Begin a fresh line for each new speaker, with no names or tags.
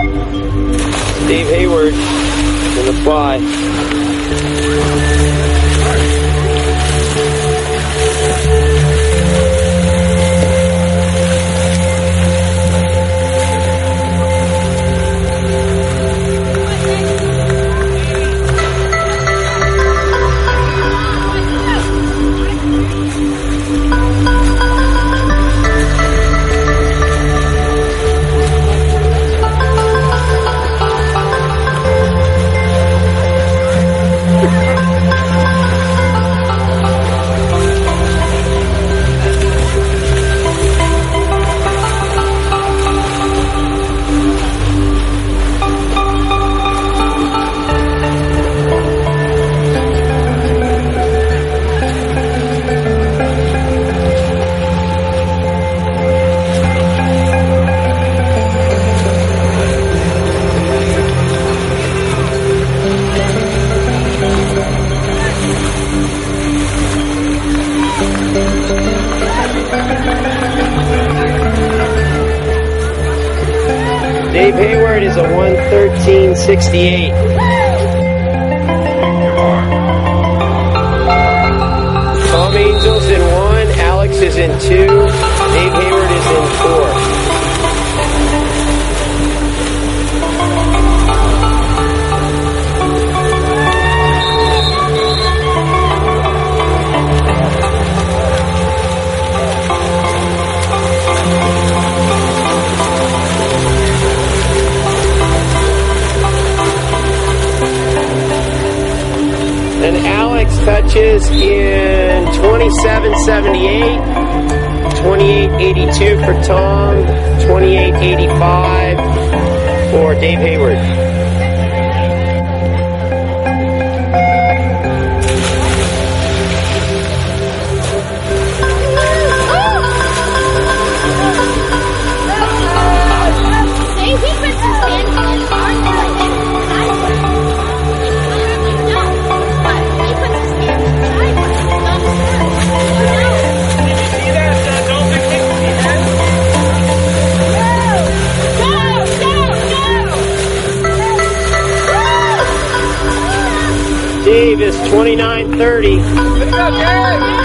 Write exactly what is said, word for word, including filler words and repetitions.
Dave Hayward in the fly. Dave Hayward is a one thirteen sixty-eight. Tom Angel's in one, Alex is in two, Dave Hayward is in four. And Alex touches in twenty-seven seventy-eight, twenty-eight eighty-two for Tom, twenty-eight eighty-five for Dave Hayward. Dave is twenty-nine thirty.